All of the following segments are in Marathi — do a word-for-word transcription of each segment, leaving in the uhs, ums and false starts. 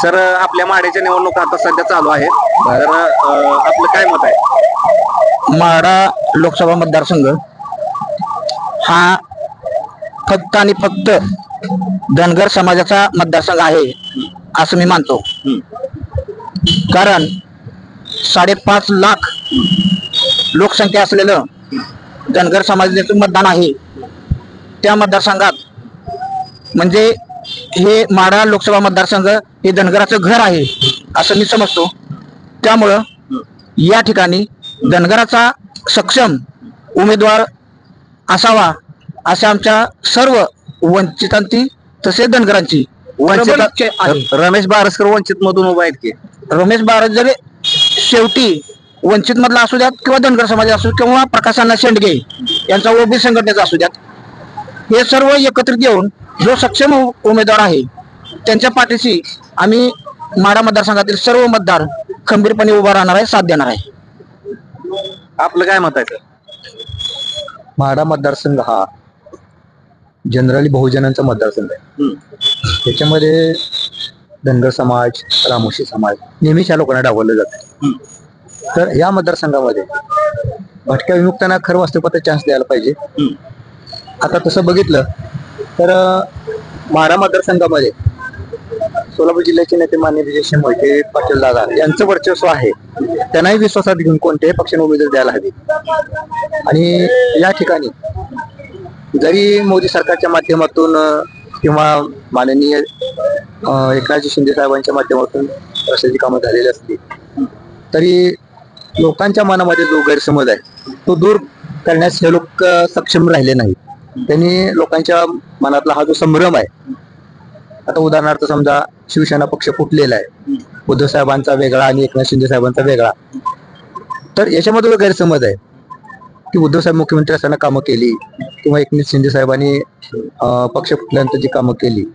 सर आपल्या माड्याच्या निवडणुका आता सध्या चालू आहेत, तर अं, आपलं काय मत आहे? माढा लोकसभा मतदारसंघ हा फक्त आणि फक्त धनगर समाजाचा मतदारसंघ आहे असं मी मानतो. कारण साडेपाच लाख लोकसंख्या असलेलं धनगर समाजाचं मतदान आहे. त्या मतदारसंघात म्हणजे हे माढा लोकसभा मतदारसंघ हे धनगराचं घर आहे असं मी समजतो. त्यामुळं या ठिकाणी धनगराचा सक्षम उमेदवार असावा अशा आमच्या सर्व वंचितांची तसेच धनगरांची वंचित रमेश बारसकर वंचित मधून उभा आहेत की रमेश बारस जरी शेवटी वंचित मधला असू द्यात किंवा धनगर समाज असू किंवा प्रकाशांना शेंडगे यांचा ओबी संघटनेचा असू द्यात, हे सर्व एकत्रित येऊन जो सक्षम उमेदवार आहे त्यांच्या पाठीशी आम्ही माढा मतदारसंघातील सर्व मतदार खंबीरपणे उभा राहणार आहे, साथ देणार आहे. आपलं काय मत आहे सर? माढा मतदारसंघ हा जनरली बहुजनांचा मतदारसंघ आहे. त्याच्यामध्ये धनगर समाज, रामोशी समाज नेहमीच या लोकांना डावललं जातं. तर या मतदारसंघामध्ये भटक्या विमुक्तांना खरं वास्तवपात चान्स द्यायला पाहिजे. आता तसं बघितलं तर माढा मतदारसंघामध्ये सोलापूर जिल्ह्याचे नेते मान्य विजय मोहिते पाटील दादा यांचं वर्चस्व आहे. त्यांनाही विश्वासात घेऊन कोणत्याही पक्षाने उमेदवार द्यायला हवी. आणि या ठिकाणी जरी मोदी सरकारच्या माध्यमातून किंवा माननीय एकनाथजी शिंदे साहेबांच्या माध्यमातून रस्त्याची कामं झालेली असली तरी लोकांच्या मनामध्ये जो गैरसमज आहे तो दूर करण्यास हे लोक सक्षम राहिले नाही. त्यांनी लोकांच्या मनातला हा जो संभ्रम आहे, आता उदाहरणार्थ समजा शिवसेना पक्ष फुटलेला आहे, उद्धव साहेबांचा वेगळा आणि एकनाथ शिंदे साहेबांचा वेगळा, तर याच्यामध्ये जो गैरसमज आहे की उद्धव साहेब मुख्यमंत्री असताना कामं केली किंवा एकनाथ शिंदे साहेबांनी पक्ष फुटल्यानंतर जी कामं केली,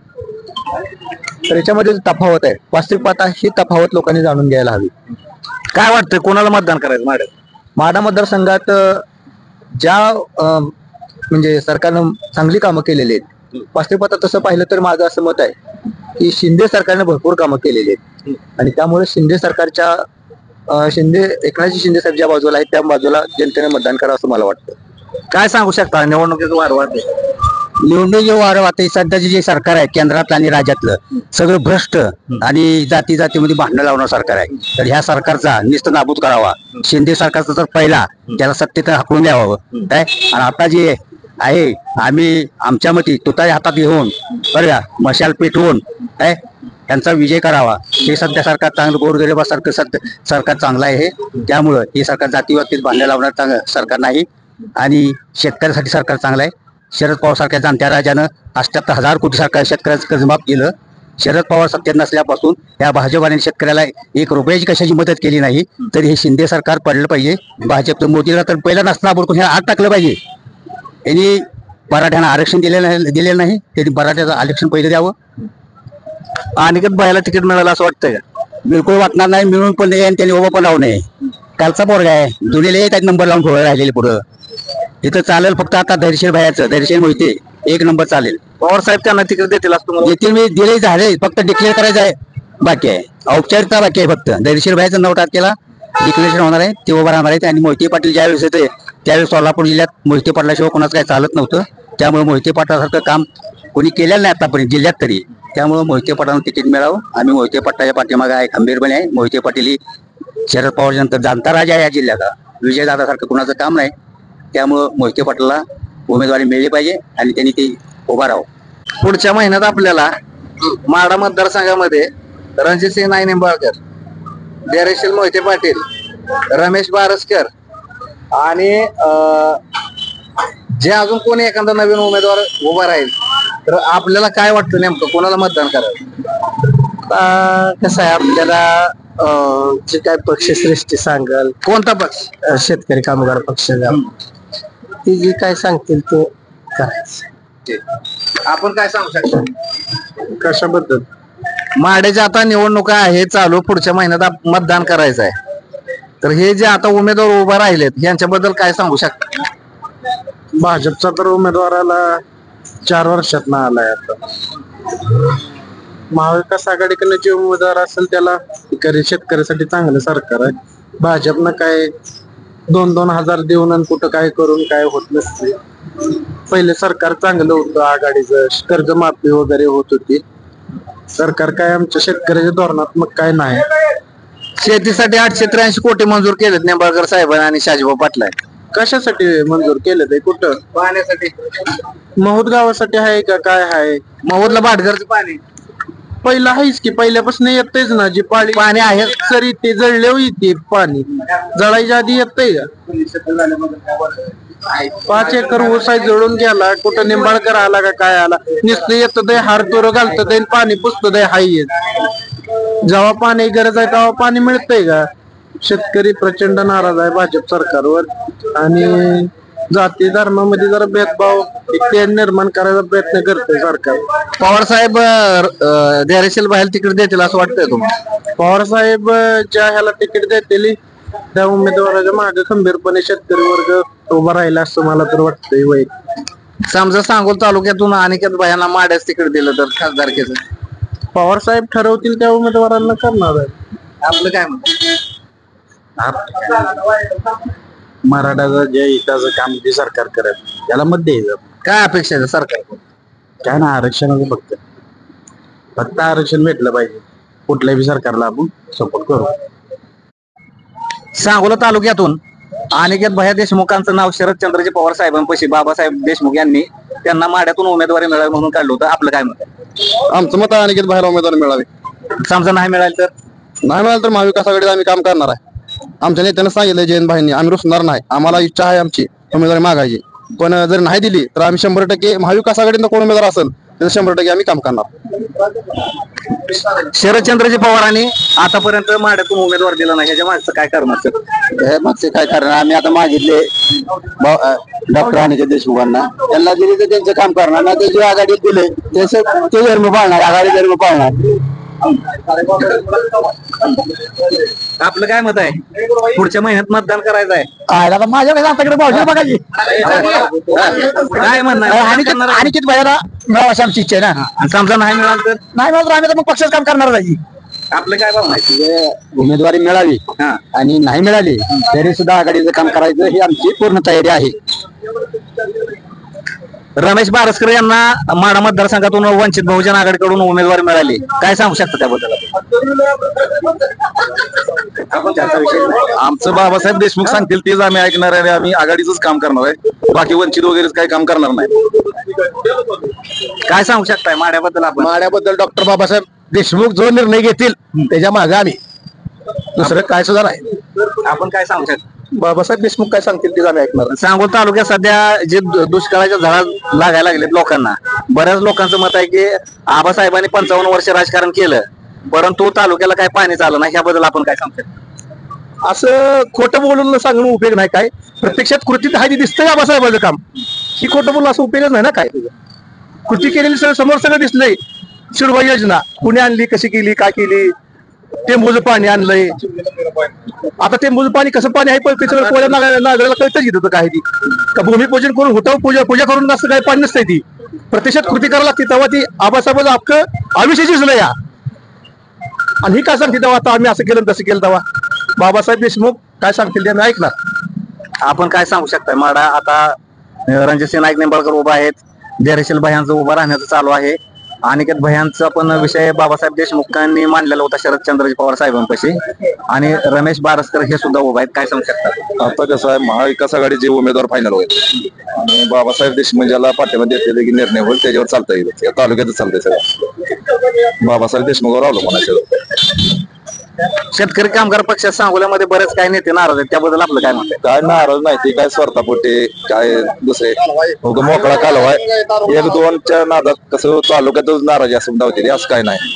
तर याच्यामध्ये जो तफावत आहे वास्तविक पाहता ही तफावत लोकांनी जाणून घ्यायला हवी. काय वाटतंय कोणाला मतदान करायचं माड्यात? माढा मतदारसंघात ज्या म्हणजे सरकारनं चांगली कामं केलेली आहेत, वास्तविक पाहता तसं पाहिलं तर माझं असं मत आहे की शिंदे सरकारने भरपूर कामं केलेली आहेत आणि त्यामुळे शिंदे सरकारच्या शिंदे एकनाथजी शिंदे साहेब ज्या बाजूला आहेत त्या बाजूला जनतेने मतदान करावं असं मला वाटतं. काय सांगू शकता निवडणुकीचं वार वाढते? निवडणूक जे वारं वाटते सध्याचे जे सरकार आहे केंद्रातलं आणि राज्यातलं सगळं भ्रष्ट आणि जाती जातीमध्ये भांडणं लावणार सरकार आहे. तर ह्या सरकारचा निस्त नाबूद करावा. शिंदे सरकारचा तर पहिला त्याला सत्तेत हाकलून द्यावं काय. आणि आता जे आहे आम्ही आमच्या मती तुताई हातात घेऊन बरं मशाल पेटवून काय त्यांचा विजय करावा. हे सध्या सरकार चांगलं गोरगरिबासारखं सध्या सरकार चांगलं आहे. हे त्यामुळं हे सरकार जातीवातीत भांडणं लावणार चांगलं सरकार नाही आणि शेतकऱ्यासाठी सरकार चांगलं आहे. शरद पवार सारख्या जाणत्या राजानं अठ्याहत्तर हजार कोटी सरकार शेतकऱ्याचं कर्जमाफ केलं. शरद पवार सत्तेत नसल्यापासून या भाजपाने शेतकऱ्याला एक रुपयाची कशाची मदत केली नाही. तरी हे शिंदे सरकार पडलं पाहिजे. भाजपचं मोदीला तर पहिला नसनाबूड करून ह्या आत टाकलं पाहिजे. यांनी मराठ्यांना आरक्षण दिलेलं दिलेलं नाही, त्यांनी मराठ्याचं आरक्षण पहिलं द्यावं. अनिकेत भाईला तिकीट मिळालं असं वाटतंय का? बिलकुल वाटणार नाही. मिळून पण नाही आणि त्यांनी उभं पण राहू नये. कालचा पोरगा आहे जुनेले त्यात नंबर लावून ठेवायला राहिलेले पुढं. इथं चालेल फक्त आता धैर्यशील भायाचं धैर्यशील मोहिते एक नंबर चालेल. पवार साहेब त्यांना तिकीट देतील असं तुम्हाला? येथील मी दिले झाले फक्त डिक्लेअर करायचं आहे बाकी आहे. औपचारिकता बाकी आहे फक्त. धैर्यशील भायाचं नऊ तारखेला डिक्लेरेशन होणार आहे, ते उभं राहणार आहेत. आणि मोहिते पाटील ज्यावेळेस येते त्यावेळेस सोलापूर जिल्ह्यात मोहिते पाटलाशिवाय कोणाचं काही चालत नव्हतं. त्यामुळे मोहिते पाटलासारखं काम कोणी केलेलं नाही आतापर्यंत जिल्ह्यात तरी. त्यामुळे मोहिते पाटलांना तिकीट मिळावं. आम्ही मोहिते पाटलाच्या पाठीमागे आहे, खंबीरपणे आहे. मोहिते पाटील ही शरद पवारच्या नंतर जाणता राजा आहे या जिल्ह्याचा. विजयदादासारखं कुणाचं काम नाही. त्यामुळं मोहिते पाटलाला उमेदवारी मिळली पाहिजे आणि त्यांनी ती उभा राहावं. पुढच्या महिन्यात आपल्याला माढा मतदारसंघामध्ये रणजितसिंह नाईक निंबाळकर, धैर्यशील मोहिते पाटील, रमेश बारसकर आणि जे अजून कोणी एखादा नवीन उमेदवार उभा राहील तर आपल्याला काय वाटतं नेमकं कोणाला मतदान करावं? कसं आहे आपल्याला जे काय पक्षश्रेष्ठी सांगाल कोणता पक्ष? शेतकरी कामगार पक्ष ती जे काय सांगतील ते करायचं. आपण काय सांगू शकतो कशाबद्दल? माड्याच्या आता निवडणुका आहे चालू, पुढच्या महिन्यात आप- मतदान करायचं आहे. तर हे जे आता उमेदवार उभा राहिलेत यांच्याबद्दल काय सांगू शकता? भाजपचा तर उमेदवाराला चार वर्षात ना आलाय आता. महाविकास आघाडीकडनं जे उमेदवार असेल त्याला शेतकरी शेतकऱ्यासाठी चांगलं सरकार आहे. भाजपनं काय दोन दोन हजार देऊन आणि कुठं काय करून काय होत नसते. पहिले सरकार चांगलं होतं आघाडीचं, कर्जमाफी वगैरे होत होती. सरकार काय आमच्या शेतकऱ्याच्या धोरणात्मक काय नाही. शेतीसाठी आठशे त्र्याऐंशी कोटी मंजूर केलेत निंबाळकर साहेबांनी आणि शाजीभाऊ पाटला. कशासाठी मंजूर केलं ते? कुठं? पाण्यासाठी. महूद गावासाठी आहे का काय आहे? महुदला भाटघरचं पाणी पहिलं आहेच की, पहिल्यापासून येतेच ना. जी पाणी पाणी आहे. सरी ते जळल्यावर येते पाणी, जळायच्या आधी येतंय का? पाच एकर ऊस आहे जळून गेला, कुठं निंबाळकर आला का काय आला? नुसतं येत दे हार तोर घालत दे पाणी पुसत दे हाय येत. जेव्हा पाणी गरज आहे तेव्हा पाणी मिळतंय का? शेतकरी प्रचंड नाराज आहे भाजप सरकारवर आणि जाती धर्मामध्ये जरा भेदभाव ते निर्माण करायचा प्रयत्न करतोय सरकार. पवार साहेब धैर्यशील बाहेर तिकीट देतील असं वाटतंय तुम्हाला? पवार साहेब ज्या ह्याला तिकीट देतील त्या उमेदवाराच्या मागे खंबीरपणे शेतकरी वर्ग उभा राहिला असं मला तर वाटतंय. वय समजा सांगोल तालुक्यातून अनिकेत भयांना माड्यास तिकीट दिलं तर खासदारकीचं पवार साहेब ठरवतील त्या उमेदवारांना करणार आहे. आपलं काय म्हणतं? मराठाचं जे हिताचं काम जे सरकार करत त्याला मत द्यायचं. काय अपेक्षा आहे सरकार? काय ना आरक्षणाचं फक्त फक्त आरक्षण भेटलं पाहिजे. कुठल्याही सरकारला आपण सपोर्ट करू. सांगोला तालुक्यातून अनिकेत भैया देशमुखांचं नाव शरदचंद्रजी पवार साहेबांपाशी बाबासाहेब देशमुख यांनी त्यांना माड्यातून उमेदवारी मिळावी म्हणून काढलं होतं. आपलं काय मत आहे? आमचं मत आहे अनिकेत भाईला उमेदवारी मिळावी. समजा नाही मिळालं तर? नाही मिळालं तर महाविकास आघाडीत आम्ही काम करणार आहे. आमच्या नेत्यानं सांगितलं जयंत भाईंनी, आम्ही रुसणार नाही. आम्हाला इच्छा आहे आमची उमेदवारी मागायची, पण जर नाही दिली तर आम्ही शंभर टक्के महाविकास आघाडीनं कोण उमेदवार असेल त्याचं शंभर टक्के आम्ही काम करणार. शरदचंद्रजी पवारांनी आतापर्यंत माड्यातून उमेदवार दिला नाही, ह्याच्या मागचं काय कारण असेल? हे मागचे काय कारण आम्ही आता मागितले डॉक्टर अनिकेत देशमुखांना, त्यांना दिले तर त्यांचं काम करणार ना. ते जे आघाडीत दिले त्याचं ते धर्म पाळणार, आघाडी धर्म पाळणार. आपलं काय मत आहे? पुढच्या महिन्यात मतदान करायचं आहे. आता माझ्याकडे आताकडे भावजी बघायची काय म्हणणार? अनिकेत भैयाला मिळावं अशी आमची इच्छा आहे ना. आणि समजा नाही मिळालं तर? नाही मिळालं तर आम्ही तर मग पक्षाचं काम करणार नाही. आपलं काय भावना आहे? उमेदवारी मिळाली हा. आणि नाही मिळाली तरी सुद्धा आघाडीचं काम करायचं ही आमची पूर्ण तयारी आहे. रमेश बारसकर यांना माढा मतदारसंघातून वंचित बहुजन आघाडीकडून उमेदवारी मिळाली, काय सांगू शकता त्याबद्दल? आपण त्याचा विषय नाही. आमचं बाबासाहेब देशमुख सांगतील तेच आम्ही ऐकणार आहे. आम्ही आघाडीच काम करणार आहे, बाकी वंचित वगैरे काही काम करणार नाही. काय सांगू शकताय माड्याबद्दल? आपण माड्याबद्दल डॉक्टर बाबासाहेब देशमुख जो निर्णय घेतील त्याच्या मागे आम्ही, दुसरं काय सुद्धा नाही. आपण काय सांगू शकता? बाबासाहेब देशमुख काय सांगतील तेच आम्ही ऐकणार. सांगोल तालुक्यात सध्या जे दु- दुष्काळाच्या झळा लागायला लागलेत लोकांना, बऱ्याच लोकांचं मत आहे की आबासाहेबांनी पंचावन्न वर्ष राजकारण केलं परंतु तालुक्याला काय पाणी आलं नाही, याबद्दल आपण काय सांगतो? असं खोटं बोलून सांगून उपयोग नाही. काय प्रत्यक्षात कृतीत आहे दिसतंय आबासाहेबांचं काम, ही खोटं बोलून असं उपयोगच नाही ना. काय कृती केलेली सगळं समोर सगळं दिसलंय. शिरवाई योजना कुणी आणली, कशी केली, काय केली, टेंबूचं पाणी आणलंय. आता टेंबूचं पाणी कसं पाणी आहे पण पोळ्या नागराला कळतच घेत होतं काय ती का भूमिपूजन करून होतं, पूजा पूजा करून असं काही पाणी नसतंय. ती प्रत्यक्षात कृती करायला लागते तेव्हा ती आबासाहेबांचं अख्खं आयुष्य जिंकलं या. आणि ही काय सांगते तेव्हा आता आम्ही असं केलं तसं केलं तेव्हा बाबासाहेब देशमुख काय सांगतील ते आम्ही ऐकणार. आपण काय सांगू शकताय? माडा आता रणजितसिंह नाईक निंबाळकर उभा आहेत, धैर्यशील भयांचं उभं राहण्याचं चालू आहे. अनिकेत भयांचा पण विषय बाबासाहेब देशमुखांनी मांडलेला होता शरदचंद्रजी पवार साहेबांपाशी, आणि रमेश बारसकर हे सुद्धा उभा आहेत. काय सांगू शकता? आता कसं आहे, महाविकास आघाडीचे उमेदवार फायनल होईल आणि बाबासाहेब देशमुख ज्याला पाठिंबा देते की निर्णय होईल त्याच्यावर चालता येईल. या तालुक्यातच चालतंय सगळं बाबासाहेब देशमुखावर अवलंबून आहे. शेतकरी कामगार पक्षात सांगोल्यामध्ये बरेच काही नेते नाराज आहेत, त्याबद्दल आपलं काय म्हणत आहे? काय नाराज नाही ते, काय स्वार्थापोटे काय दुसरे उगा मोकळा कालवा आहे. एक दोनच्या नादात कसं तालुक्यातच नाराजी असं धावते, असं काय नाही.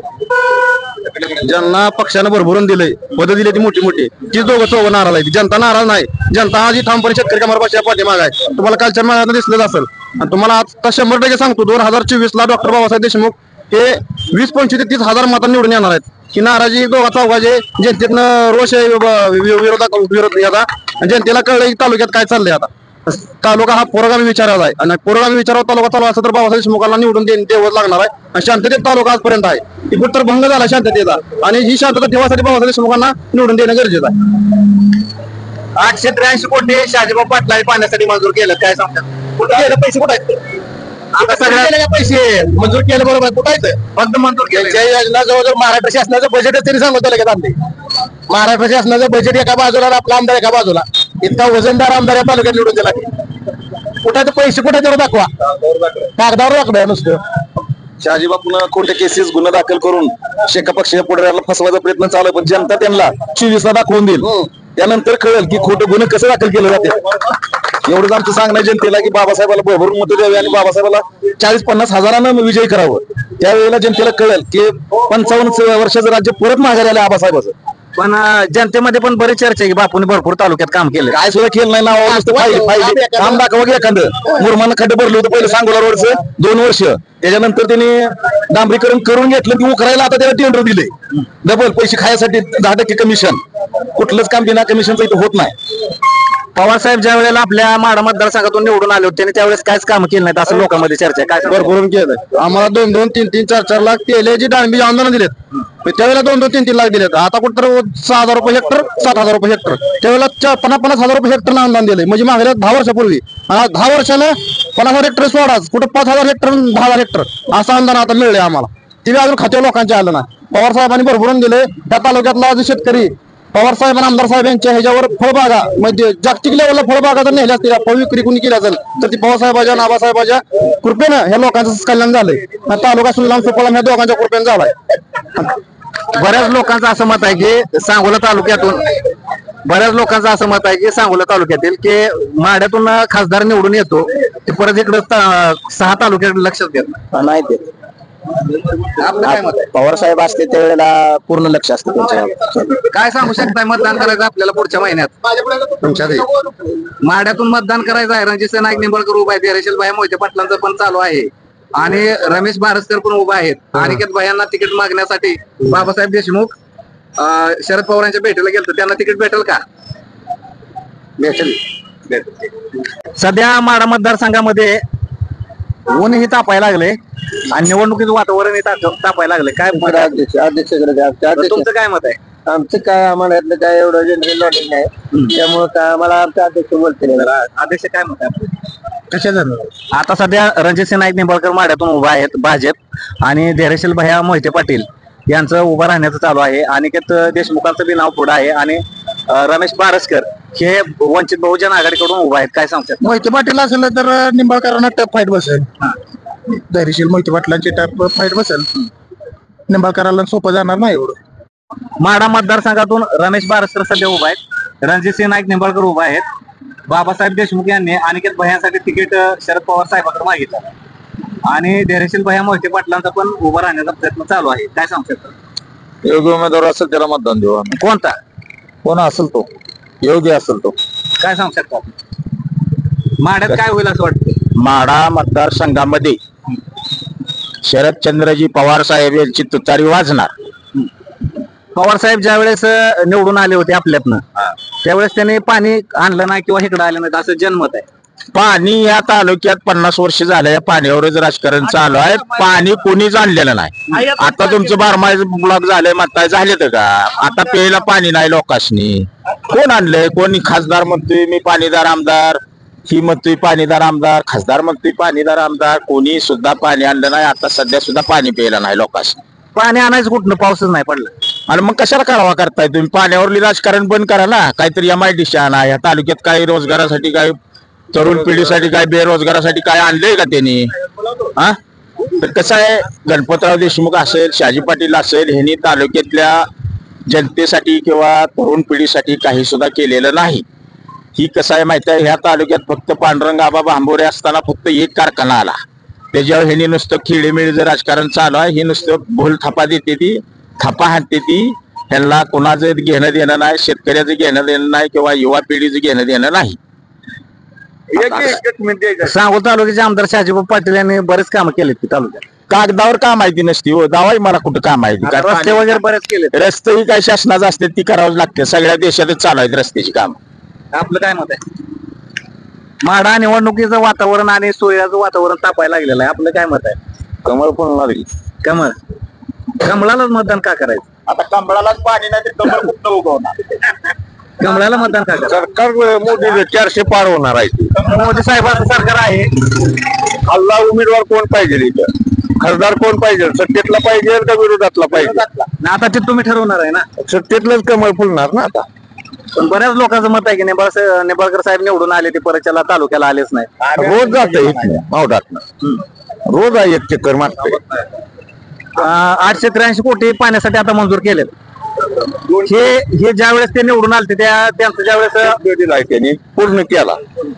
ज्यांना पक्षानं भरभरून दिलंय, पद दिली ती मोठी मोठी, ती दोघं चौघ नाराज आहे. जनता नाराज नाही. जनता आधी ठामपणे शेतकरी कामगार पक्षाच्या पाठीमाग आहे. तुम्हाला कालच्या मेळाव्यात दिसलं असेल. आणि तुम्हाला आता शंभर टक्के सांगतो, दोन हजार चोवीस ला डॉक्टर बाबासाहेब देशमुख हे वीस पंचवीस ते तीस हजार मतांनी निवडून येणार आहेत. की नाराजी दोघा चौघाचे जनतेतनं रोष आहे विरोधात विरोध याचा, जनतेला कळलं की तालुक्यात काय चाललंय. आता तालुका हा पुरोगामी विचाराचा आहे आणि पुरोगामी विचारावर तालुका चालू असं तर बाबासाहेब देशमुखांना निवडून दे- द्यावंच लागणार आहे आणि शांततेत तालुका आजपर्यंत आहे ती कुठं भंग झाला शांततेचा आणि ही शांतता ठेवासाठी बाबासाहेब देशमुखांना निवडून देणं गरजेचं आहे. आठशे त्र्याऐंशी कोटी शहाजीबाब पाटलांनी पाण्यासाठी मंजूर केलं, काय सांगतात? कुठे गेले पैसे, कुठे आहेत आता सगळ्या पैसे मंजूर केले, बरोबर, कुठे आहेत? फक्त मंजूर केले. ज्या योजना जवळजवळ महाराष्ट्र शासनाचं बजेटच तरी सांगतो लगेच आमचे महाराष्ट्र शासनाचं बजेट एका बाजूला आणि आपला आमदार एका बाजूला इतका वजनदार आमदार या तालुक्यात निवडून दिला कुठे तर पैसे कुठे तर दाखवा कागदावर दाखवा नुसतं. शहाजीबापून खोटे केसेस गुन्हा दाखल करून शेका पक्षाच्या पुढाऱ्याला फसवायचा प्रयत्न चालू आहे, पण जनता त्यांना चोवीस ला दाखवून देईल. त्यानंतर कळेल की खोटे गुन्हे कसे दाखल केले जाते. एवढंच आमचं सांगणं जनतेला की बाबासाहेबाला भरभरून मतं द्यावी आणि बाबासाहेबाला चाळीस पन्नास हजारानं विजयी करावं. त्यावेळेला जनतेला कळेल की पंचावन्न वर्षाचं राज्य परत माघारी आलं आबासाहेबाचं. पण जनतेमध्ये पण बरीच चर्चा आहे की बापूने भरपूर तालुक्यात काम केलं. काय सुद्धा केलं नाही, नाव नुसतं पाहिजे पाहिजे काम दाखवा की एखादं. मुरमानं खड्डे भरलं होतं पहिलं सांगोला रोडचं दोन वर्ष, त्याच्यानंतर त्यांनी डांबरीकरण करून घेतलं की उकरायला आता त्याला टेंडर दिले डबल पैसे खायसाठी दहा टक्के कमिशन. कुठलंच काम बिना कमिशनचं इथं होत नाही. पवार साहेब ज्या वेळेला आपल्या माडा मतदारसंघातून निवडून आले होते त्यांनी त्यावेळेस काहीच काम केलं नाहीत असं लोकांमध्ये चर्चा आहे. काय भरभरून केलं आम्हाला दोन दोन तीन तीन चार चार लाख तेलाची डाळिंबी आंदोलन दिलेत, त्यावेळेला दोन दोन तीन तीन लाख दिलेत. आता कुठं सहा हजार रुपये हेक्टर सात हजार रुपये हेक्टर त्यावेळेला चा- पन्नास पन्नास हजार रुपये हेक्टर अनुदान दिले म्हणजे मागल्या दहा वर्षापूर्वी. आणि आज दहा वर्षानं पन्नास हजार हेक्टर सोडाच कुठं पाच हजार हेक्टर दहा हजार हेक्टर असं अनुदान आता मिळले आम्हाला. ते अजून खात्या लोकांचे आलं नाही. पवार साहेबांनी भरभरून दिले. त्या तालुक्यातला आज शेतकरी पवार साहेब आणि आमदार साहेब यांच्या ह्याच्यावर फळबागा म्हणजे जागतिक लेवलला फळबागा जर नेल्या असतील फळ विक्री कुणी केली असेल तर ती पवार साहेबाच्या आणि आबासाहेबाच्या कृपेनं ह्या लोकांचं कल्याण झालंय. तालुका सुललाम सुफलाम ह्या दोघांच्या कृपेनं झालाय. बऱ्याच लोकांचं असं मत आहे की सांगोला तालुक्यातून बऱ्याच लोकांचं असं मत आहे की सांगोला तालुक्यातील की माड्यातून खासदार निवडून येतो ते परत इकडे सहा तालुक्याकडे लक्ष देत नाही ते आपलं काय मत आहे? पवार साहेब असते त्यावेळेला पूर्ण लक्ष असतं त्यांच्या. काय सांगू शकताय मतदान करायचं आपल्याला पुढच्या महिन्यात? माड्यातून मतदान करायचं आहे. रणजित नाईक निंबाळकर उभा आहे, रेशल भाई मोहिते पाटलांचं पण चालू आहे आणि रमेश बारसकर पण उभा आहेत. अनिकेत भाईंना तिकीट मागण्यासाठी बाबासाहेब देशमुख अं, शरद पवारांच्या भेटीला गेलं, त्यांना तिकीट भेटेल का? भेटेल. सध्या माडा मतदारसंघामध्ये ऊनही तापायला लागले आणि निवडणुकीचं वातावरणही ताप- तापायला लागले. काय मत आहे? अध्यक्ष अध्यक्षकडे अध्यक्ष तुमचं काय मत आहे? आमचं काय आम्हाला यातलं काय एवढं जनरल नॉलेज नाही त्यामुळे काय आम्हाला आमचा अध्यक्ष बोलते अध्यक्ष काय मत आहे? कशाचं? आता सध्या रणजित नाईक निंबाळकर माड्यातून उभा आहेत भाजप आणि धैर्यशील भैया मोहिते पाटील यांचं उभं राहण्याचं चालू आहे. अनिकेत देशमुखांचं बी नाव पुढं आहे आणि अं, रमेश बारसकर हे वंचित बहुजन आघाडीकडून उभा आहेत. काय सांगतात? मोहिते पाटील असेल तर निंबाळकरांना टफ फाईट बसेल. धैर्यशील मोहिते पाटलांची टफ फाईट बसेल. निंबाळकरांना सोपं जाणार नाही एवढं. माडा मतदारसंघातून रमेश बारसकर सध्या उभा आहेत, रणजित नाईक निंबाळकर उभा आहेत. बाबासाहेब देशमुख यांनी अनिकेत भैयांसाठी तिकीट अं, शरद पवार साहेबांकडे मागितलं आणि धैर्यशील भैया मोहिते पाटलांचा पण उभा राहण्याचा प्रयत्न चालू आहे. काय सांगू शकतात? योग्य उमेदवार असेल त्याला मतदान देऊ आम्ही. कोणता? कोण असेल तो योग्य असेल तो. काय सांगू शकतात? माड्यात काय होईल असं वाटतं? माढा मतदारसंघामध्ये शरदचंद्रजी पवार साहेब यांची तुतारी वाजणार. पवार साहेब ज्या वेळेस निवडून आले होते आपल्यातनं त्यावेळेस त्यांनी पाणी आणलं नाही किंवा इकडे आलं नाही असं जनमत आहे. पाणी या तालुक्यात पन्नास वर्ष झालं या पाण्यावरच राजकारण चालू आहे. पाणी कोणीच आणलेलं नाही. आता तुमचं बारमाही ब्लॉक झालंय म्हणताय झाले तर का आता प्यायला पाणी नाही लोकांनी. कोण आणलंय? कोणी खासदार म्हणतोय मी पाणीदार आमदार, ही म्हणतोय पाणीदार आमदार, खासदार म्हणतोय पाणीदार आमदार. कोणी सुद्धा पाणी आणलं नाही. आता सध्या सुद्धा पाणी प्यायला नाही लोकांनी. पाणी आणायचं कुठनं? पाऊसच नाही पडला. आणि मग कशाला करावा करताय तुम्ही? पाण्यावरली राजकारण बंद करा ना. काहीतरी एम आय डी सी आणा. या तालुक्यात काही रोजगारासाठी काय तरुण पिढीसाठी काय बेरोजगारासाठी काय आणलंय का त्यांनी? हा तर कसं आहे गणपतराव देशमुख असेल शहाजी पाटील असेल ह्यांनी तालुक्यातल्या जनतेसाठी किंवा तरुण पिढीसाठी काही सुद्धा केलेलं नाही. ही कसं आहे माहिती आहे ह्या तालुक्यात फक्त पांडुरंग आबा भांबोरे असताना फक्त एक कारखाना आला. त्याच्यावर ह्यांनी नुसतं खेळीमेळीचं राजकारण चालू आहे. ही नुसतं भूल थापा देते ती थापा हाणते ती. ह्यांना कोणाचं घेणं देणं नाही, शेतकऱ्याचं घेणं देणं नाही किंवा युवा पिढीचं घेणं देणं नाही. सांगोला तालुक्याचे आमदार शहाजीबाब पाटील यांनी बरेच कामं केलेत की तालुक्यात. कागदावर का माहिती नसती हो दावाई मला कुठं काम माहिती आता रस्ते वगैरे बरेच केलेत. रस्ते ही काही शासनाचं असते ती करावं लागते. सगळ्या देशातच चालू आहेत रस्त्याची काम. आपलं काय मत आहे? माढा निवडणुकीचं वातावरण आणि सोयाचं वातावरण तापायला लागलेलं आहे, आपलं काय मत आहे? कमळ पण लागली कमळ कमळालाच मतदान का करायचं? आता कमळालाच पाणी नाही तर कमळ कुठं उगवणार? कमळाला मतदान का करायचं? सरकार मोदी चारशे पार होणार आहे. मोदी साहेबांचं सरकार आहे. हल्ला उमेदवार कोण पाहिजे इथं? खासदार कोण पाहिजे? सत्तेतला पाहिजे का विरोधातला पाहिजे? आता ते तुम्ही ठरवणार आहे ना. सत्तेतलंच कमळ फुलणार ना आता. पण बऱ्याच लोकांचं मत आहे की निंबाळ निंबाळकर साहेब निवडून आले ते परतच्याला तालुक्याला आलेच नाही. रोज जात मावडातनं रोज आहे एक चक्कर मारतोय. अं, आठशे त्र्याऐंशी कोटी पाण्यासाठी आता मंजूर केलेत. हे हे ज्या वेळेस ते निवडून आले त्या त्यांचं ज्या वेळेस शब्द दिलाय त्यांनी पूर्ण केला.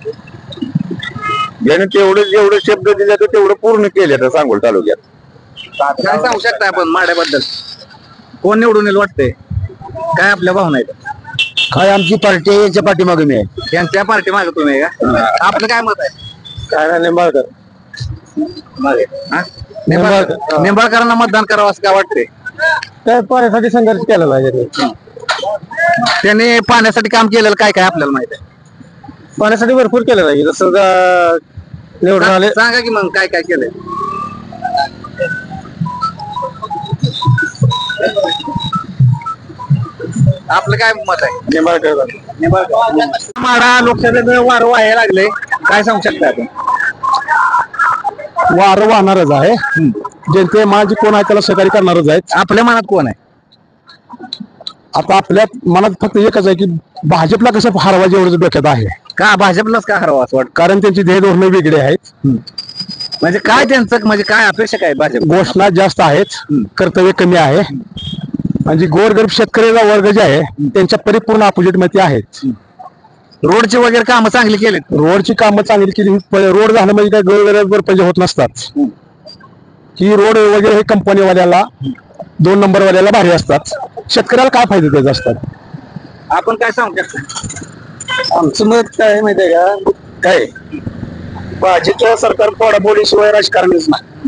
ज्याने तेवढं जेवढं शब्द दिले तेवढं पूर्ण केले तर सांगोल तालुक्यात. काय सांगू शकता आपण माड्याबद्दल? कोण निवडून येईल वाटतंय? काय आपल्या भावना आहेत? काय आमची पार्टी यांच्या पाठीमागे मी आहे. त्यांच्या पार्टी मागे तुम्ही आहे का? आपलं काय मत आहे? काय नाही निंबाळकर हा? निंबाळकर निंबाळकरांना मतदान करावं असं काय वाटतंय? काय पाण्यासाठी संघर्ष केलेला आहे. त्यांनी पाण्यासाठी काम केलेलं काय काय आपल्याला माहित आहे? पाण्यासाठी भरपूर केलेलं आहे. जसं का निवडून आले सांगा की मग काय काय केलंय? आपलं काय मत आहे? निंबाळकर माढा लोकसभेत वारं व्हायला लागले, काय सांगू शकता आपण? वारं वाहणारच आहे. जनते माझी कोण आहे त्याला सहकार्य करणारच आहेत. आपल्या मनात कोण आहे? आता आपल्या मनात फक्त एकच आहे की भाजपला कसं हरवायचं एवढंच डोक्यात आहे. का भाजपलाच का हरवा असं वाटतं? कारण त्यांची ध्येय धोरणं वेगळी आहेत. म्हणजे काय त्यांचं म्हणजे काय अपेक्षा काय भाजप? घोषणा जास्त आहेत, कर्तव्य कमी आहे. आणि जी गोरगरीब शेतकऱ्याचा वर्ग जे आहे त्यांच्या परिपूर्ण अपोजिट मध्ये आहेत. रोडची वगैरे कामं चांगली केलीत. रोडची कामं चांगली केली. रोड झालं म्हणजे काय गोरगरीब पैसे होत नसतात. ही रोड वगैरे हे कंपनीवाल्याला दोन नंबर वाल्याला भारी असतात. शेतकऱ्याला काय फायदे त्याचे असतात? आपण काय सांगू शकतो? आमचं मत काय माहिती आहे का? काय भाजपचं सरकार फोडाफोडीशिवाय राजकारणच नाही.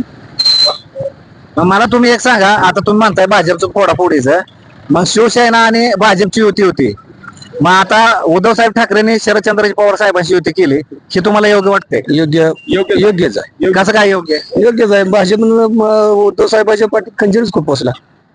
मग मला तुम्ही एक सांगा, आता तुम्ही म्हणताय भाजपचं फोडाफोडीचं, मग शिवसेना आणि भाजपची युती होती. मग आता उद्धव साहेब ठाकरेंनी शरदचंद्रजी पवार साहेबांची युती केली, हे तुम्हाला योग्य वाटतंय? योग्य योग्यच आहे. कसं काय योग्य आहे? योग्यच आहे. भाजप उद्धव साहेबांच्या पाठीत खंजीरच खूप पोचला.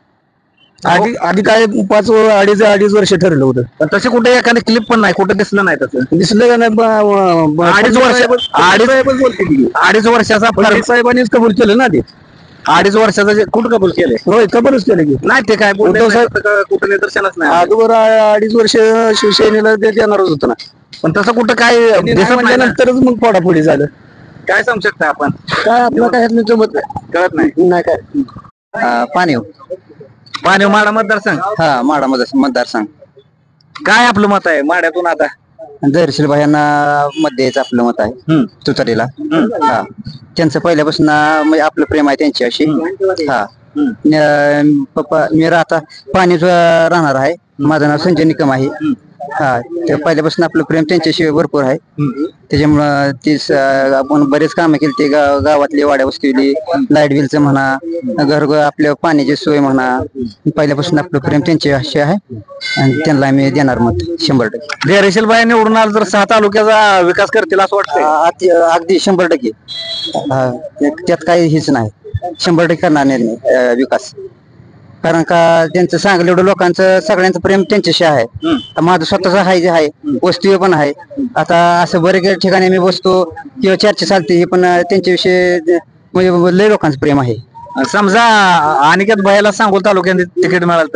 आधी आधी काय पाच अडीच अडीच वर्ष ठरलं होतं. पण तसे कुठे एखादी क्लिप पण नाही, कुठे दिसलं नाही तसं. दिसलं का नाही? ब- ब- अडीच वर्ष अडीच अडीच वर्षाचा फरक साहेबांनीच कबूल केलं ना ते. अडीच वर्षाचं जे कुठं कबूल केले? होय, कबूलच केलं की. नाही ते काय बोलले उद्धव नाही, तसं कुठं निदर्शनच नाही. अगोदर अडीच वर्ष शिवसेनेला ते देणारच होतं ना. पण तसं कुठं काय दिसत नाही ना. म्हणल्यानंतरच मग फोडाफोडी झालं. काय सांगू शकता आपण? काय आपलं काय ह्यातनं जमत नाही. कळत नाही. नाही काय पाणी पाणी माडा मतदारसंघ, हा माडा मतदार मतदारसंघ काय आपलं मत आहे माड्यातून? आता धैर्यशील भाईंना मत द्यायचं आपलं मत आहे. हम्म. तुतारीला हा त्यांचं पहिल्यापासून म्हणजे आपलं प्रेम आहे त्यांच्याशी. हा न- पप्पा मी राहता पाणीच राहणार आहे. माझं नाव संजय निकम आहे. हा ते पहिल्यापासून आपलं प्रेम त्यांच्याशी भरपूर आहे. त्याच्यामुळं तीच आपण बरेच कामं केली. ते गाव गावातली वाड्या वस्तीली लाईट बिलचं म्हणा, घर आपल्या पाण्याची सोय म्हणा, पहिल्यापासून आपलं प्रेम त्यांच्याशी आहे आणि त्यांना आम्ही देणार मत शंभर टक्के. धैर्यशील बाई निवडून आलं तर सहा तालुक्याचा विकास करतील असं वाटतंय? अति- अगदी शंभर टक्के. हा, त्यात काही हेच नाही. शंभर टक्के करणार नाही अं, विकास. कारण का त्यांचं सांगलं एवढं लोकांचं सगळ्यांचं प्रेम त्यांच्याशी आहे. आता माझं स्वतःच आहे जे आहे वस्तू पण आहे. आता असं बरेच ठिकाणी मी बसतो किंवा चर्चा चालते, हे पण त्यांच्याविषयी म्हणजे लय लोकांचं प्रेम आहे. समजा अनिकेत भाईला सांगोल तालुक्यात तिकीट मिळालं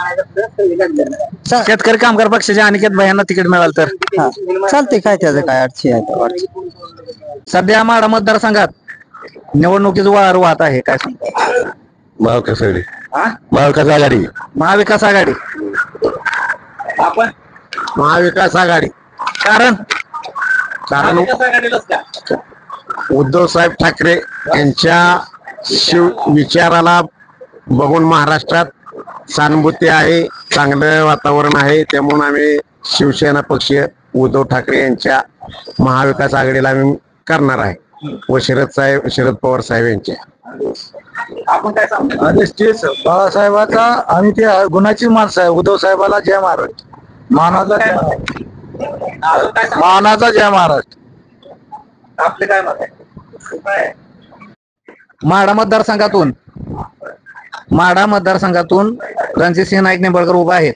तर, शेतकरी कामगार पक्षाच्या अनिकेत भाईंना तिकीट मिळालं तर हा चालते, काय त्याचं काय अडचण आहे अडचण. सध्या माडा मतदारसंघात निवडणुकीचं वार वाहत आहे, काय सांगता? महाविकास आघाडी हा? महाविकास आघाडी महाविकास आघाडी. आपण महाविकास आघाडी कारण कारण महाविकास आघाडीलाच का? उद्धव साहेब ठाकरे यांच्या शिव विचाराला बघून महाराष्ट्रात सहानुभूती आहे, चांगलं वातावरण आहे. त्यामुळे आम्ही शिवसेना पक्ष उद्धव ठाकरे यांच्या महाविकास आघाडीला आम्ही करणार आहे व शरद साहेब शरद पवार साहेब यांच्या. आपण काय सांगतो? आदेश तेच बाळासाहेबाचा आम्ही ते गुणाची माणसं आहे. उद्धव साहेबाला जय महाराष्ट्र, मानाचा जय महाराष्ट्र, अजून काय सांगता? मानाचा जय महाराष्ट्र. आपले काय मत आहे? माढा मतदारसंघातून माढा मतदारसंघातून रणजितसिंह नाईक निंबाळकर उभा आहेत.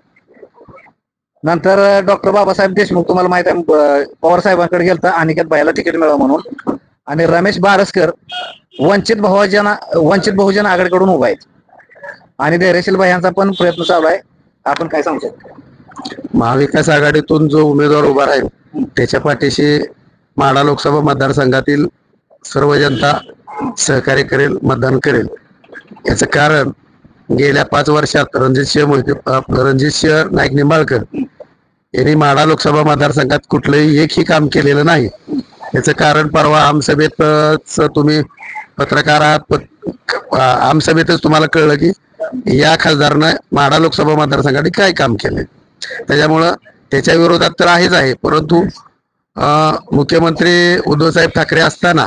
नंतर डॉक्टर बाबासाहेब देशमुख तुम्हाला माहित आहे ब- पवार साहेबांकडे गेलता अनिकेत भाईला तिकीट मिळावं म्हणून, आणि रमेश बारसकर वंचित बहुजन वंचित बहुजन आघाडीकडून उभा आहेत, आणि धैर्यशील भाई यांचा पण प्रयत्न चालू आहे. आपण काय सांगू शकतो? महाविकास आघाडीतून जो उमेदवार उभा राहील त्याच्या पाठीशी माढा लोकसभा मतदारसंघातील सर्व जनता सहकार्य करेल, मतदान करेल. याचं कारण गेल्या पाच वर्षात रणजितसिंह मोहिते अं, रणजितसिंह नाईक निंबाळकर यांनी माढा लोकसभा मतदारसंघात कुठलंही एकही काम केलेलं नाही. याचं कारण परवा आमसभेतच तुम्ही पत्रकार आहात, पत- आमसभेतच तुम्हाला कळलं की या खासदारानं माढा लोकसभा मतदारसंघात काय काम केले. त्याच्यामुळं त्याच्या विरोधात तर आहेच आहे, परंतु अं, मुख्यमंत्री उद्धव साहेब ठाकरे असताना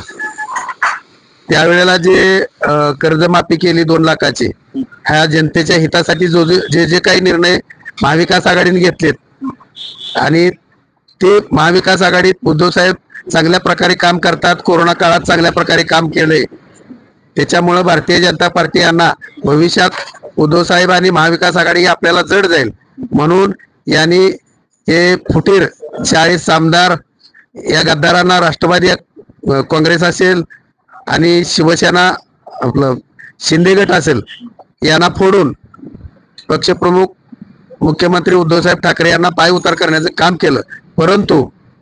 त्यावेळेला जे अं, कर्जमाफी केली दोन लाखाची, ह्या जनतेच्या हितासाठी जो जो- जे जे काही निर्णय महाविकास आघाडीने घेतलेत, आणि ते महाविकास आघाडीत उद्धव साहेब चांगल्या प्रकारे काम करतात, कोरोना काळात चांगल्या प्रकारे काम केलंय. त्याच्यामुळं भारतीय जनता पार्टी यांना भविष्यात उद्धव साहेब आणि महाविकास आघाडी ही आपल्याला जड जाईल, म्हणून यांनी हे फुटीर चाळीस आमदार या गद्दारांना, राष्ट्रवादी अं, काँग्रेस असेल आणि शिवसेना आपलं शिंदे गट असेल, यांना फोडून पक्षप्रमुख मुख्यमंत्री उद्धव साहेब ठाकरे यांना पाय उतार करण्याचं काम केलं. परंतु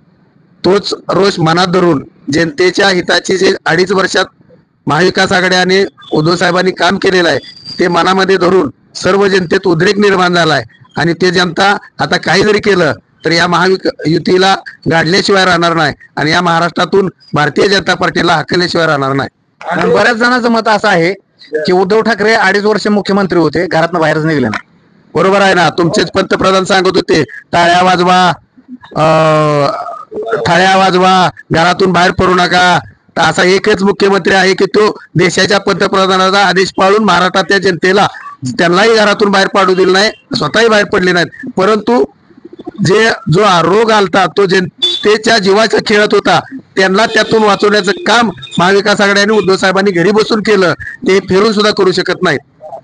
तोच रोष मनात धरून जनतेच्या हिताची जे अडीच वर्षात महाविकास आघाडी आणि उद्धव साहेबांनी काम केलेलं आहे ते मनामध्ये धरून सर्व जनतेत उद्रेक निर्माण झालाय, आणि ते जनता आता काही जरी केलं तर या महाविक युतीला गाडल्याशिवाय राहणार नाही, आणि या महाराष्ट्रातून भारतीय जनता पार्टीला हाकलल्याशिवाय राहणार नाही. आणि बऱ्याच जणांचं मत असं आहे की उद्धव ठाकरे अडीच वर्ष मुख्यमंत्री होते, घरातनं बाहेरच निघले नाही. बरोबर आहे ना, तुमचेच पंतप्रधान सांगत होते टाळ्या वाजवा, अं, टाळ्या वाजवा, घरातून बाहेर पडू नका. तर असा एकच मुख्यमंत्री आहे की तो देशाच्या पंतप्रधानाचा आदेश पाळून महाराष्ट्राच्या जनतेला त्यांनाही घरातून बाहेर पाडू दिलं नाही, स्वतःही बाहेर पडले नाहीत. परंतु जे जो रोग आलता तो जनतेच्या जीवाचा खेळत होता, त्यांना त्यातून वाचवण्याचं काम महाविकास आघाडी आणि उद्धव साहेबांनी घरी बसून केलं, ते फिरून सुद्धा करू शकत नाहीत.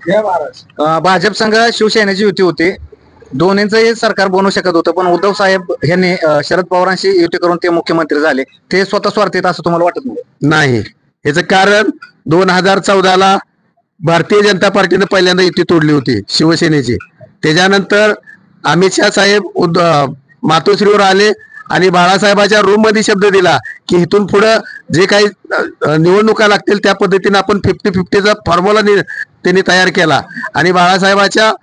अं, भाजप संघ शिवसेनेची युती होती, दोन्हींचंही सरकार बनवू शकत होतं, पण उद्धव साहेब यांनी अं, शरद पवारांशी युती करून ते मुख्यमंत्री झाले. ते स्वतः स्वार्थीत असं तुम्हाला वाटत नाही? नाही, याचं कारण दोन हजार चौदाला भारतीय जनता पार्टीने पहिल्यांदा युती तोडली होती शिवसेनेची. त्याच्यानंतर अमित शहा साहेब उद्ध- मातोश्रीवर आले आणि बाळासाहेबाच्या रूम मध्ये शब्द दिला की इथून पुढे जे काही अ, निवडणुका लागतील त्या पद्धतीने आपण फिफ्टी फिफ्टीचा फॉर्म्युला त्यांनी तयार केला, आणि बाळासाहेबाच्या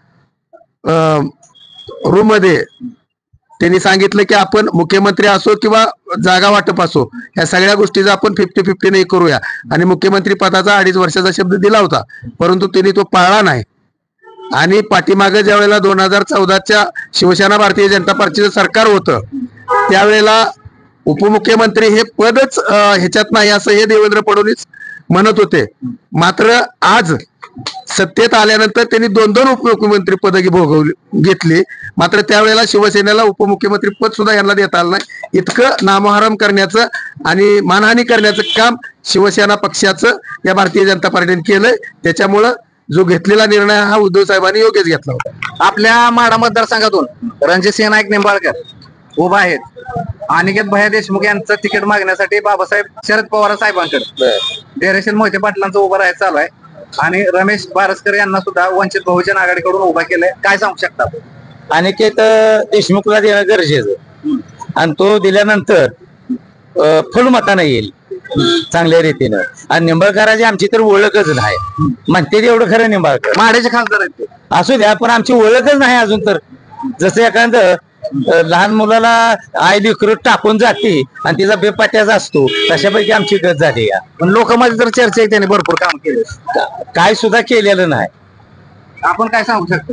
रूम मध्ये त्यांनी सांगितलं की आपण मुख्यमंत्री असो किंवा जागा वाटप असो, या सगळ्या गोष्टीचा आपण फिफ्टी फिफ्टीने करूया, आणि मुख्यमंत्री पदाचा अडीच वर्षाचा शब्द दिला होता, परंतु त्यांनी तो पाळला नाही. आणि पाठीमागे ज्या वेळेला दोन हजार चौदाच्या शिवसेना भारतीय जनता पार्टीचं सरकार होतं त्यावेळेला उपमुख्यमंत्री हे पदच अं, ह्याच्यात नाही असं हे देवेंद्र फडणवीस म्हणत होते. मात्र आज सत्तेत आल्यानंतर त्यांनी दोन दोन उपमुख्यमंत्री पद भोगवली घेतली, मात्र त्यावेळेला शिवसेनेला उपमुख्यमंत्री पद सुद्धा यांना देता आलं नाही. इतकं नामोहरम करण्याचं आणि मानहानी करण्याचं काम शिवसेना पक्षाचं या भारतीय जनता पार्टीने केलंय. त्याच्यामुळं जो घेतलेला निर्णय हा उद्धव साहेबांनी योग्यच घेतला होता. आपल्या माढा मतदारसंघातून रणजितसिंह नाईक निंबाळकर उभा आहेत, अनिकेत भैया देशमुख यांचं तिकीट मागण्यासाठी बाबासाहेब शरद पवार साहेबांकडे धैर्यशील मोहिते पाटलांचं उभं राहायचं चालू आहे, आणि रमेश बारसकर यांना सुद्धा वंचित बहुजन आघाडीकडून उभा केलंय. काय सांगू शकता? अनिकेत देशमुखला देणं गरजेचं, आणि तो दिल्यानंतर फुलमतानं येईल चांगल्या रीतीनं. आणि निंबाळकराची आमची तर ओळखच नाही, म्हणते एवढं खरं निंबाळकर माढ्याचे खासदार आहेत ते. असू द्या, पण आमची ओळखच नाही अजून. तर जसं एखादं अं, लहान मुलाला आई लेकरं टाकून जाते आणि तिचा बेपाट्याचा असतो, तशापैकी आमची गत झाली. या पण लोकांमध्ये तर चर्चा आहे त्यांनी भरपूर काम केले, काय सुद्धा केलेलं नाही. आपण काय सांगू शकतो?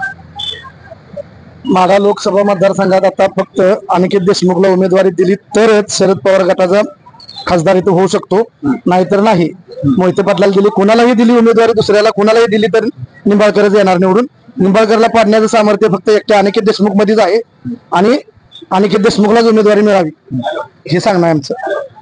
माढा लोकसभा मतदारसंघात आता फक्त अनिकेत देशमुखला उमेदवारी दिली तरच शरद पवार गटाचा खासदार इथं होऊ शकतो, नाहीतर नाही. मोहिते पाटलाला दिली, कुणालाही दिली उमेदवारी, दुसऱ्याला कुणालाही दिली तर निंबाळकरच येणार निवडून. निंबाळकरला पाडण्याचं सामर्थ्य फक्त एकट्या अनिकेत देशमुख मध्येच आहे, आणि अनिकेत देशमुखलाच उमेदवारी मिळावी हे सांगणं आहे आमचं.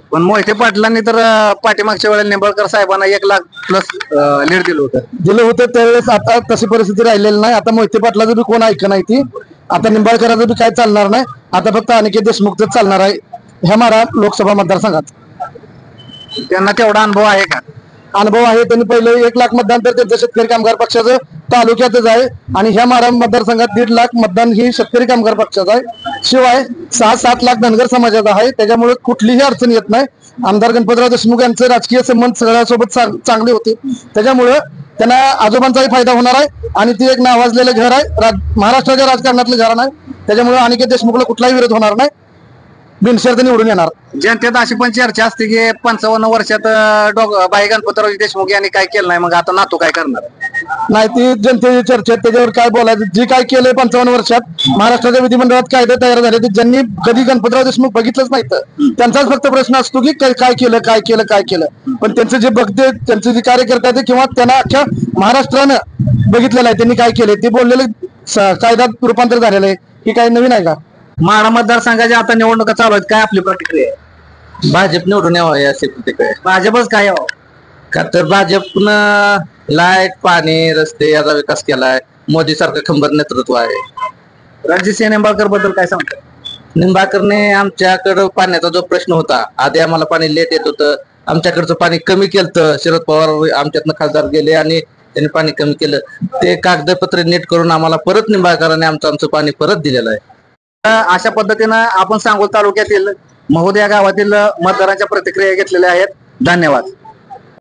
पण मोहिते पाटलांनी तर अं, पाठीमागच्या वेळेला निंबाळकर साहेबांना एक लाख प्लस लीड दिलं होतं. दिलं होतं त्यावेळेस. आता तशी परिस्थिती राहिलेली नाही. आता मोहिते पाटलाचं बी कोण ऐक नाही ती. आता निंबाळकराचं बी काय चालणार नाही. आता फक्त अनिकेत देशमुखच चालणार आहे ह्या माडा लोकसभा मतदारसंघात. त्यांना तेवढा अनुभव आहे का? अनुभव आहे. त्यांनी पहिले एक लाख मतदान तर त्यांचं शेतकरी कामगार पक्षाचं तालुक्यातच आहे आणि ह्या माडा मतदारसंघात दीड लाख मतदान ही शेतकरी कामगार पक्षाचं आहे. शिवाय सहा सात लाख धनगर समाजाचा आहे. त्याच्यामुळे कुठलीही अडचण येत नाही. आमदार गणपतराव देशमुख यांचे राजकीय संबंध सगळ्यासोबत चांग- चांगले होते. त्याच्यामुळं त्यांना आजोबांचाही फायदा होणार आहे आणि ती एक नावाजलेलं घर आहे. राज- महाराष्ट्राच्या राजकारणातलं घर नाही. त्याच्यामुळे अनिकेत देशमुखला कुठलाही विरोध होणार नाही. बिनशर्त निवडून येणार. जनतेत अशी पण चर्चा असते की पंचावन्न वर्षात अं, डॉ बाई गणपतराव देशमुख यांनी काय केलं नाही, मग आता नातू काय करणार? नाही, ती जनतेची चर्चा आहे, त्याच्यावर काय बोलायचं. जी काय केलंय पंचावन्न वर्षात महाराष्ट्राच्या विधिमंडळात कायदे तयार झाले ते ज्यांनी कधी गणपतराव देशमुख बघितलंच नाही तर त्यांचाच फक्त प्रश्न असतो की काय काय केलं काय केलं काय केलं. पण त्यांचे जे बघते त्यांचे जे कार्यकर्ते आहेत किंवा त्यांना अख्ख्या महाराष्ट्रानं बघितलेलं आहे त्यांनी काय केले ते बोललेलं स- कायद्यात रूपांतर झालेलं आहे. ही काही नवीन आहे का? माडा मतदारसंघाच्या आता निवडणुका चालू आहेत, काय आपली प्रतिक्रिया आहे? भाजप निवडून यावं असे प्रतिक्रिया. भाजपच काय यावं? का तर भाजपनं लाईट पाणी रस्ते याचा विकास केलाय. मोदी सारखं खंबीर नेतृत्व आहे. रणजितसिंह निंबाळकर बद्दल काय सांगतात? निंबाळकरने आमच्याकडं पाण्याचा जो प्रश्न होता, आधी आम्हाला पाणी लेट येत होतं, आमच्याकडचं पाणी कमी केलं. शरद पवार आमच्यातनं खासदार गेले आणि त्यांनी पाणी कमी केलं. ते कागदपत्र नीट करून आम्हाला परत निंबाळकरांनी आमचं आमचं पाणी परत दिलेलं आहे. अशा पद्धतीनं आपण सांगोल तालुक्यातील महोदया गावातील मतदारांच्या प्रतिक्रिया घेतलेल्या आहेत. धन्यवाद.